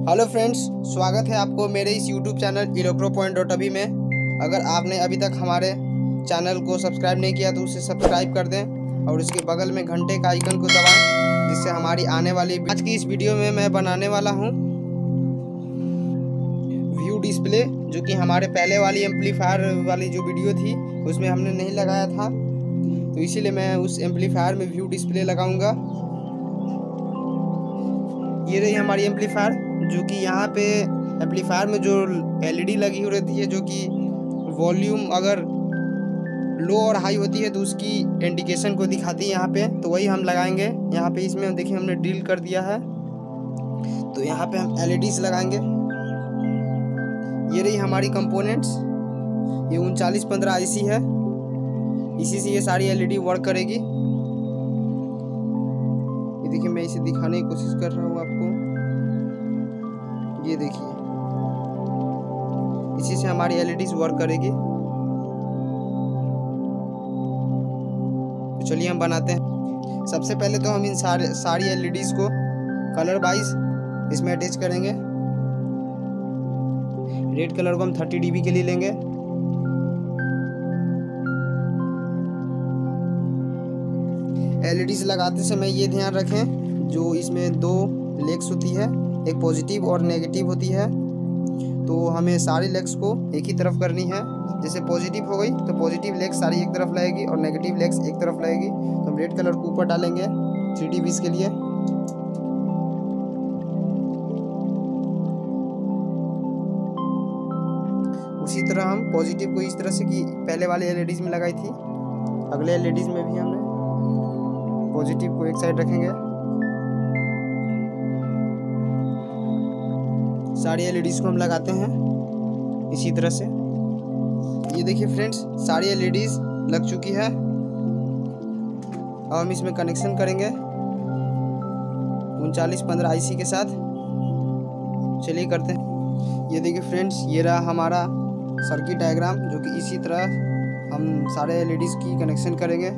Hello friends, स्वागत है आपको मेरे इस यूट्यूब चैनल electro.avi में। अगर आपने अभी तक हमारे चैनल को सब्सक्राइब नहीं किया तो उसे सब्सक्राइब कर दें और उसके बगल में घंटे का आइकन को दबाएं, जिससे हमारी आने वाली आज की इस वीडियो में मैं बनाने वाला हूं व्यू डिस्प्ले, जो कि हमारे पहले वाली एम्पलीफायर वाली जो वीडियो थी उसमें हमने नहीं लगाया था, तो इसीलिए मैं उस एम्पलीफायर में व्यू डिस्प्ले लगाऊंगा। ये रही हमारी एम्पलीफायर, जो कि यहाँ पे एम्पलीफायर में जो एलईडी लगी हुई रहती है, जो कि वॉल्यूम अगर लो और हाई होती है तो उसकी इंडिकेशन को दिखाती है यहाँ पे, तो वही हम लगाएंगे यहाँ पे। इसमें देखिए हमने ड्रिल कर दिया है, तो यहाँ पे हम एलईडीज लगाएंगे। ये रही हमारी कंपोनेंट्स, ये 3915 आईसी है, इसी से ये सारी एलईडी वर्क करेगी। ये देखिए मैं इसे दिखाने की कोशिश कर रहा हूँ आपको, ये देखिए इसी से हमारी एलईडीज वर्क करेगी। तो चलिए हम बनाते हैं। सबसे पहले तो हम इन सारी एलईडीज को कलर वाइज इसमें अटैच करेंगे। रेड कलर को हम 30 dB के लिए लेंगे। एलईडीज लगाते समय ये ध्यान रखें, जो इसमें दो लेग्स होती है, एक पॉजिटिव और नेगेटिव होती है, तो हमें सारी लेग्स को एक ही तरफ करनी है। जैसे पॉजिटिव हो गई तो पॉजिटिव लेग्स सारी एक तरफ लगेगी और नेगेटिव लेग्स एक तरफ लगेगी। तो हम रेड कलर को ऊपर डालेंगे 3 dB के लिए। उसी तरह हम पॉजिटिव को इस तरह से कि पहले वाले एलईडीज में लगाई थी, अगले एलईडीज में भी हमने पॉजिटिव को एक साइड रखेंगे। सारी एलईडीज को हम लगाते हैं इसी तरह से। ये देखिए फ्रेंड्स, सारी एलईडीज लग चुकी है। अब हम इसमें कनेक्शन करेंगे 3915 आईसी के साथ। चलिए करते हैं। ये देखिए फ्रेंड्स, ये रहा हमारा सर्किट डायग्राम, जो कि इसी तरह हम सारे एलईडीज की कनेक्शन करेंगे।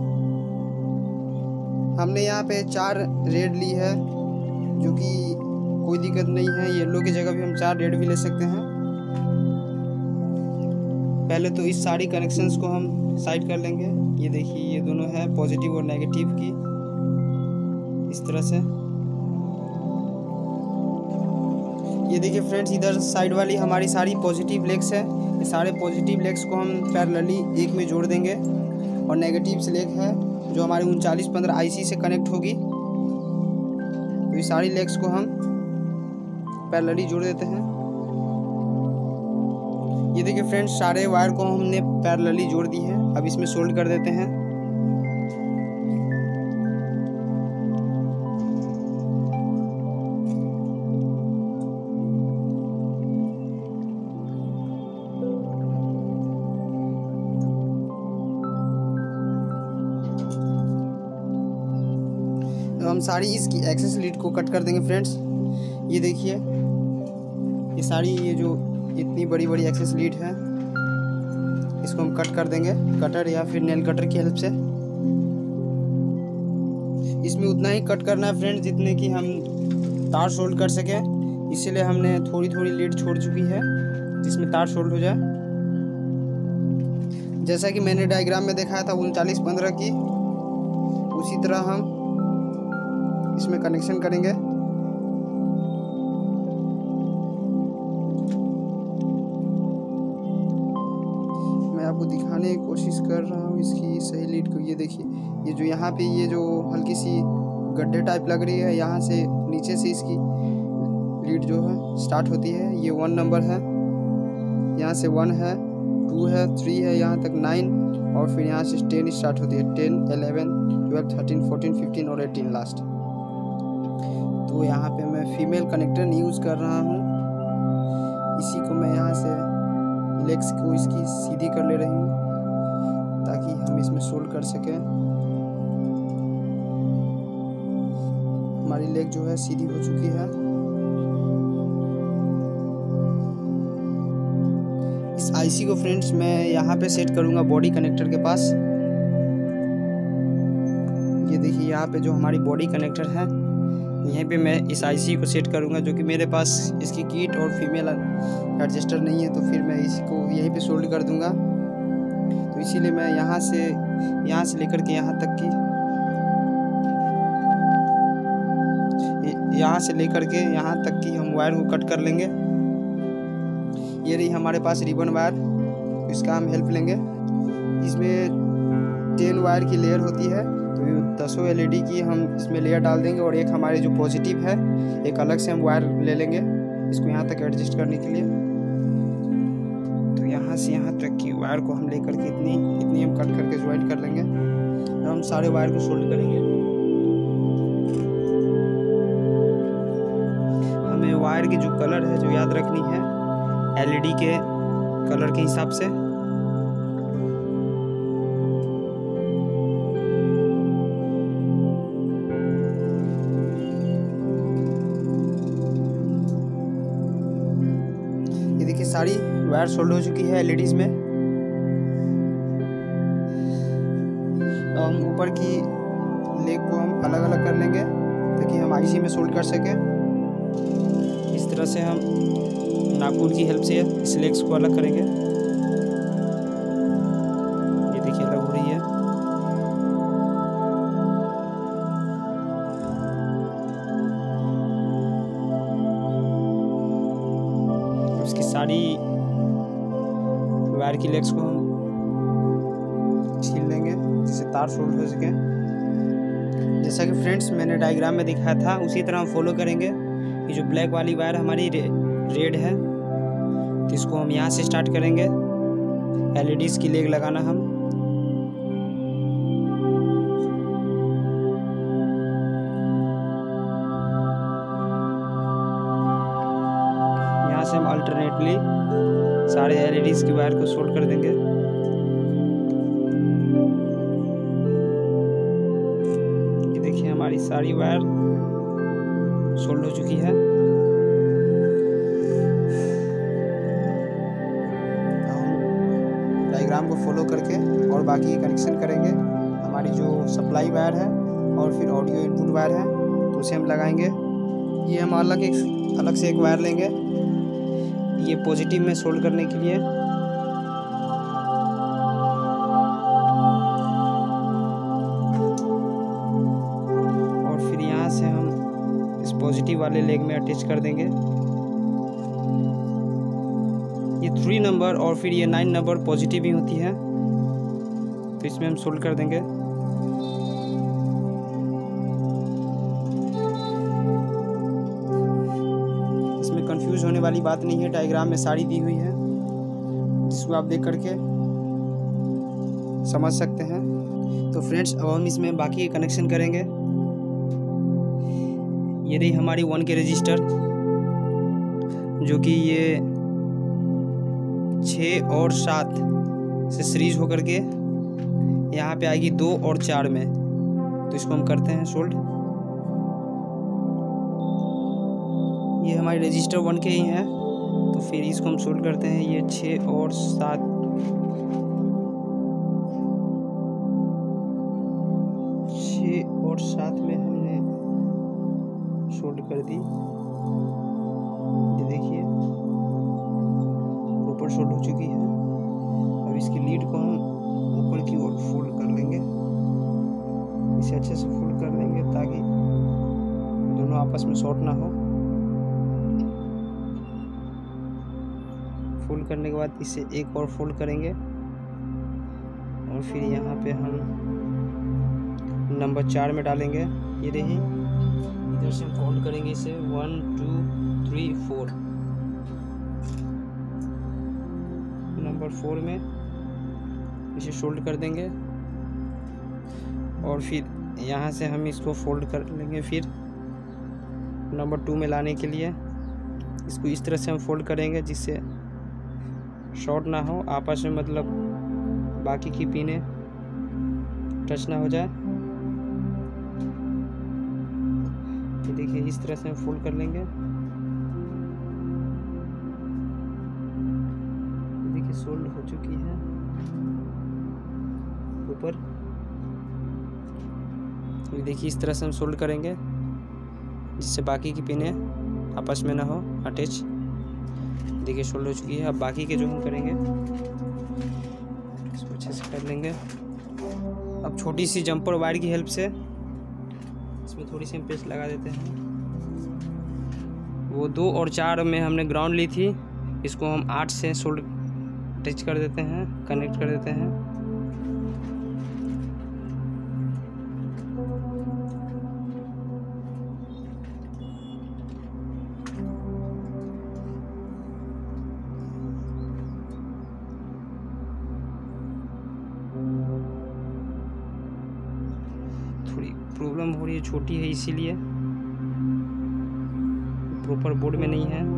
हमने यहाँ पे 4 रेड ली है, जो कि कोई दिक्कत नहीं है, येलो की जगह भी हम 4 रेड भी ले सकते हैं। पहले तो इस सारी कनेक्शंस को हम साइड कर लेंगे। ये देखिए ये दोनों है पॉजिटिव और नेगेटिव की, इस तरह से। ये देखिए फ्रेंड्स, इधर साइड वाली हमारी सारी पॉजिटिव लेग्स है। ये सारे पॉजिटिव लेग्स को हम पैरेलली एक में जोड़ देंगे, और नेगेटिव से लेग है जो हमारी 3915 आईसी से कनेक्ट होगी, तो ये सारी लेग्स को हम पैरेलली जोड़ देते हैं। ये देखिए फ्रेंड्स, सारे वायर को हमने पैरेलली जोड़ दी है। अब इसमें सोल्ड कर देते हैं। तो हम सारी इसकी एक्सेस लीड को कट कर देंगे फ्रेंड्स। ये देखिए ये सारी ये जो इतनी बड़ी बड़ी एक्सेस लीड है, इसको हम कट कर देंगे कटर या फिर नेल कटर की हेल्प से। इसमें उतना ही कट करना है फ्रेंड्स जितने कि हम तार सोल्ड कर सके, इसीलिए हमने थोड़ी थोड़ी लीड छोड़ चुकी है जिसमें तार सोल्ड हो जाए। जैसा कि मैंने डायग्राम में दिखाया था 3915 की, उसी तरह हम इसमें कनेक्शन करेंगे। मैं आपको दिखाने की कोशिश कर रहा हूँ इसकी सही लीड को। ये देखिए ये जो यहाँ पे ये जो हल्की सी गड्ढे टाइप लग रही है, यहाँ से नीचे से इसकी लीड जो है स्टार्ट होती है। ये 1 नंबर है, यहाँ से 1 है, 2 है, 3 है, यहाँ तक 9, और फिर यहाँ से 10 स्टार्ट होती है। 10, 11, 12, 13, 14, 15 और 18 लास्ट। तो यहाँ पे मैं फीमेल कनेक्टर यूज़ कर रहा हूँ। इसी को मैं यहाँ से लेग्स को इसकी सीधी कर ले रही हूँ ताकि हम इसमें सोल्ड कर सकें। हमारी लेग जो है सीधी हो चुकी है। इस आईसी को फ्रेंड्स मैं यहाँ पे सेट करूँगा बॉडी कनेक्टर के पास। ये देखिए यहाँ पे जो हमारी बॉडी कनेक्टर है यहीं पे मैं इस आईसी को सेट करूँगा, जो कि मेरे पास इसकी किट और फीमेल एडजस्टर नहीं है, तो फिर मैं इसको यहीं पे सोल्ड कर दूँगा। तो इसीलिए मैं यहाँ से लेकर के यहाँ तक की हम वायर को कट कर लेंगे। ये रही हमारे पास रिबन वायर, इसका हम हेल्प लेंगे। इसमें 10 वायर की लेयर होती है, तो 10 LED की हम इसमें लेयर डाल देंगे, और एक हमारे जो पॉजिटिव है एक अलग से हम वायर ले लेंगे इसको यहाँ तक एडजस्ट करने के लिए। तो यहाँ से यहाँ तक की वायर को हम लेकर के इतनी हम कट करके ज्वाइन कर लेंगे। हम सारे वायर को सोल्ड करेंगे। हमें वायर की जो कलर है जो याद रखनी है LED के कलर के हिसाब से। ये देखिए सारी वायर सोल्ड हो चुकी है LEDs में। अब हम ऊपर की लेग को हम अलग अलग कर लेंगे ताकि हम IC में सोल्ड कर सकें। इस तरह से हम नाखून की हेल्प से इस लेग्स को अलग करेंगे। ये देखिए अलग हो रही है। उसकी सारी वायर की लेग्स को हम छील लेंगे जिससे तार सोल्ड हो सके। जैसा कि फ्रेंड्स मैंने डायग्राम में दिखाया था उसी तरह हम फॉलो करेंगे। ये जो ब्लैक वाली वायर हमारी रेड है, तो इसको हम यहाँ से स्टार्ट करेंगे LEDs की लेग लगाना। हम यहाँ से हम अल्टरनेटली सारे LEDs की वायर को सोल्ड कर देंगे। ये देखिए हमारी सारी वायर सोल्ड हो चुकी है। डायग्राम को फॉलो करके और बाकी कनेक्शन करेंगे। हमारी जो सप्लाई वायर है और फिर ऑडियो इनपुट वायर है तो उसे हम लगाएंगे। ये हम अलग से एक वायर लेंगे ये पॉजिटिव में सोल्ड करने के लिए। और फिर यहाँ से हम इस पॉजिटिव वाले लेग में अटैच कर देंगे। ये 3 नंबर और फिर ये 9 नंबर पॉजिटिव ही होती है, तो इसमें हम सोल्ड कर देंगे। इसमें कंफ्यूज होने वाली बात नहीं है, डायग्राम में सारी दी हुई है जिसको आप देख करके समझ सकते हैं। तो फ्रेंड्स अब हम इसमें बाकी कनेक्शन करेंगे। ये रही हमारी 1K रजिस्टर, जो कि ये 6 और 7 से सीरीज होकर के यहाँ पे आएगी 2 और 4 में, तो इसको हम करते हैं सोल्ड। ये हमारी रजिस्टर 1K ही है, तो फिर इसको हम सोल्ड करते हैं। ये 6 और 7 में हमने सोल्ड कर दी। ये देखिए ऊपर सोल्ड हो चुकी है। अब इसकी लीड को हम ऊपर की ओर फोल्ड कर लेंगे। इसे अच्छे से फोल्ड कर लेंगे ताकि दोनों आपस में शॉर्ट ना हो। फोल्ड करने के बाद इसे एक और फोल्ड करेंगे और फिर यहाँ पे हम नंबर 4 में डालेंगे। ये रही, इधर से हम काउंट करेंगे इसे 1 2 3 4। नंबर 4 में इसे फोल्ड कर देंगे और फिर यहाँ से हम इसको फोल्ड कर लेंगे। फिर नंबर 2 में लाने के लिए इसको इस तरह से हम फोल्ड करेंगे जिससे शॉर्ट ना हो आपस में, मतलब बाकी की पिने टच ना हो जाए। ये देखिए इस तरह से हम फोल्ड कर लेंगे। देखिए सोल्ड हो चुकी है ऊपर। ये देखिए इस तरह से हम सोल्ड करेंगे। जिससे बाकी की पिनें आपस में ना हो अटैच। देखिए सोल्ड हो चुकी है। अब बाकी के जो हम करेंगे इसको अच्छे से कर लेंगे। अब छोटी सी जंपर वायर की हेल्प से इसमें थोड़ी सी हम पेस्ट लगा देते हैं। वो 2 और 4 में हमने ग्राउंड ली थी, इसको हम 8 से सोल्ड अटैच कर देते हैं, कनेक्ट कर देते हैं। थोड़ी प्रॉब्लम हो रही है, छोटी है इसीलिए प्रॉपर बोर्ड में नहीं है।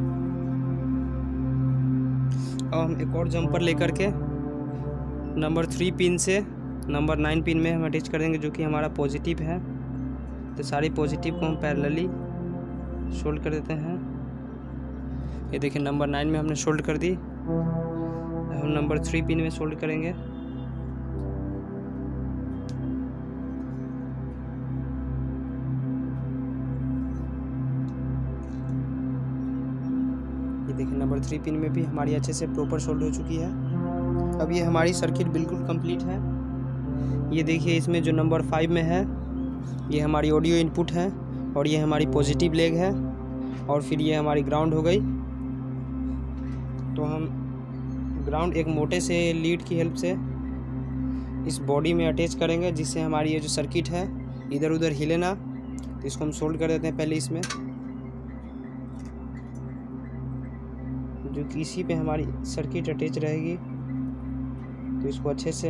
अब हम एक और जंपर लेकर के नंबर 3 पिन से नंबर 9 पिन में हम अटैच कर देंगे, जो कि हमारा पॉजिटिव है। तो सारी पॉजिटिव को हम पैरेलली सोल्ड कर देते हैं। ये देखिए नंबर 9 में हमने सोल्ड कर दी। हम नंबर 3 पिन में सोल्ड करेंगे। ये देखिए नंबर 3 पिन में भी हमारी अच्छे से प्रॉपर सोल्ड हो चुकी है। अब ये हमारी सर्किट बिल्कुल कंप्लीट है। ये देखिए इसमें जो नंबर 5 में है ये हमारी ऑडियो इनपुट है और ये हमारी पॉजिटिव लेग है और फिर ये हमारी ग्राउंड हो गई। तो हम ग्राउंड एक मोटे से लीड की हेल्प से इस बॉडी में अटैच करेंगे, जिससे हमारी ये जो सर्किट है इधर उधर हिले ना। तो इसको हम सोल्ड कर देते हैं पहले इसमें, जो कि इसी पे हमारी सर्किट अटैच रहेगी। तो इसको अच्छे से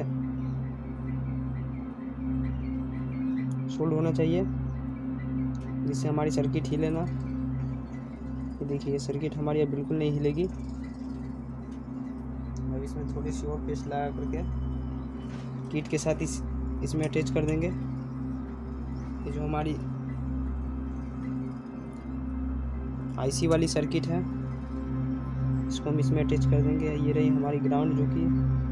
सोल्ड होना चाहिए, जिससे हमारी सर्किट हिले ना। ये देखिए ये सर्किट हमारी अब बिल्कुल नहीं हिलेगी। अब इसमें थोड़ी सी और पेस्ट लगा करके किट के साथ इसमें अटैच कर देंगे। ये जो हमारी आईसी वाली सर्किट है इसको हम इसमें अटैच कर देंगे। ये रही हमारी ग्राउंड, जो कि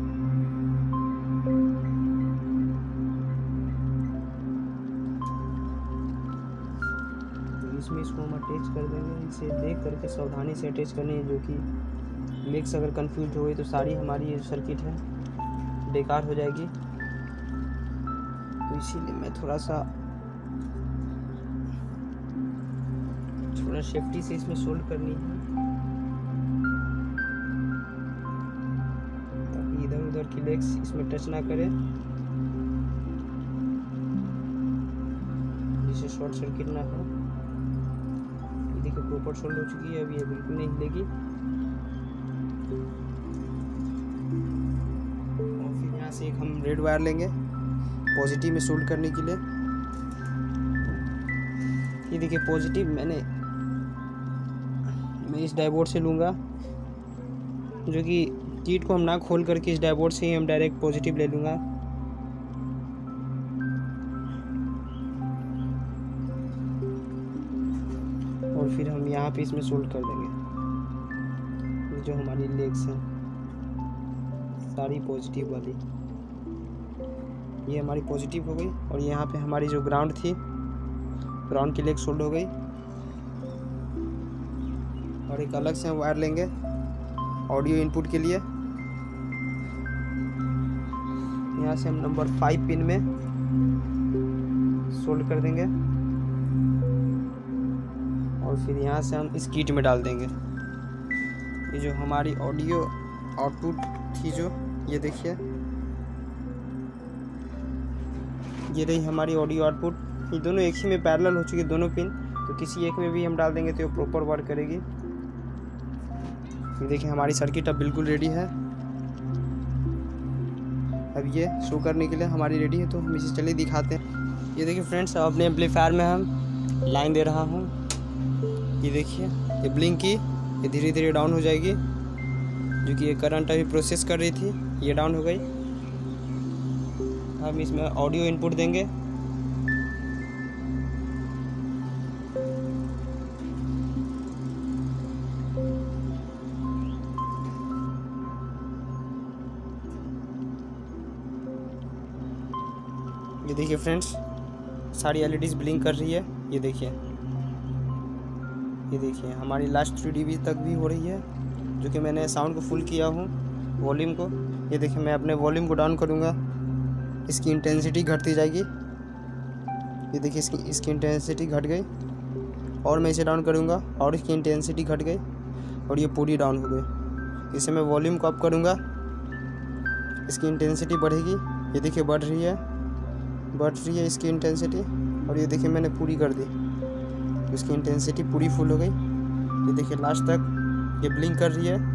तो इसमें इसको हम अटैच कर देंगे। इसे देख करके सावधानी से अटैच करनी है, जो कि लेग्स अगर कंफ्यूज हो गई तो सारी हमारी ये सर्किट है बेकार हो जाएगी। तो इसीलिए मैं थोड़ा सेफ्टी से इसमें सोल्ड करनी है, ताकि इधर उधर की लेग्स इसमें टच ना करे, जिससे शॉर्ट सर्किट ना हो। ये देखिए प्रॉपर सोल्ड हो चुकी है। अब ये बिल्कुल नहीं हिलेगी। और फिर यहाँ से एक हम रेड वायर लेंगे पॉजिटिव में सोल्ड करने के लिए। ये देखिए पॉजिटिव मैं इस डाइबोर्ड से लूँगा, जो कि किट को हम ना खोल करके इस डाइबोर्ड से ही हम डायरेक्ट पॉजिटिव ले लूँगा। और फिर हम यहाँ पे इसमें सोल्ड कर देंगे। ये जो हमारी लेग्स हैं सारी पॉजिटिव वाली, ये हमारी पॉजिटिव हो गई। और यहाँ पे हमारी जो ग्राउंड थी, ग्राउंड की लेग सोल्ड हो गई। और एक अलग से हम वायर लेंगे ऑडियो इनपुट के लिए। यहाँ से हम नंबर 5 पिन में सोल्ड कर देंगे और फिर यहाँ से हम इस किट में डाल देंगे। ये जो हमारी ऑडियो आउटपुट थी, जो ये देखिए ये रही हमारी ऑडियो आउटपुट। ये दोनों एक ही में पैरेलल हो चुकी है दोनों पिन, तो किसी एक में भी हम डाल देंगे तो ये प्रॉपर वर्क करेगी। ये देखिए हमारी सर्किट अब बिल्कुल रेडी है। अब ये शो करने के लिए हमारी रेडी है, तो हम इसे चलिए दिखाते हैं। ये देखिए फ्रेंड्स, अपने एम्पलीफायर में हम लाइन दे रहा हूँ। ये देखिए ये ब्लिंक की, ये धीरे धीरे डाउन हो जाएगी, जो कि ये करंट अभी प्रोसेस कर रही थी, ये डाउन हो गई। हम इसमें ऑडियो इनपुट देंगे। ये देखिए फ्रेंड्स, सारी एलईडीज ब्लिंक कर रही है। ये देखिए ये देखिए हमारी लास्ट 3 dB तक भी हो रही है, जो कि मैंने साउंड को फुल किया हूँ वॉल्यूम को। ये देखिए मैं अपने वॉल्यूम को डाउन करूँगा, इसकी इंटेंसिटी घटती जाएगी। ये देखिए इसकी इंटेंसिटी घट गई, और मैं इसे डाउन करूँगा और इसकी इंटेंसिटी घट गई और ये पूरी डाउन हो गई। इसे मैं वॉल्यूम को अप करूँगा, इसकी इंटेंसिटी बढ़ेगी। ये देखिए बढ़ रही है इसकी इंटेंसिटी, और ये देखिए मैंने पूरी कर दी, इसकी इंटेंसिटी पूरी फुल हो गई। ये देखिए लास्ट तक ये ब्लिंक कर रही है।